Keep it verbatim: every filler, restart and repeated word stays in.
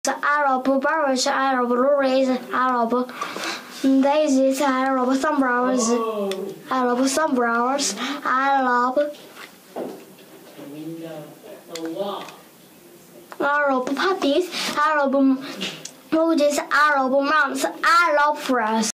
I love berries, I love lorries, I love daisies, I love sunflowers, I love sunflowers, I love I love puppies, I love roses, I love mountains, I love flowers.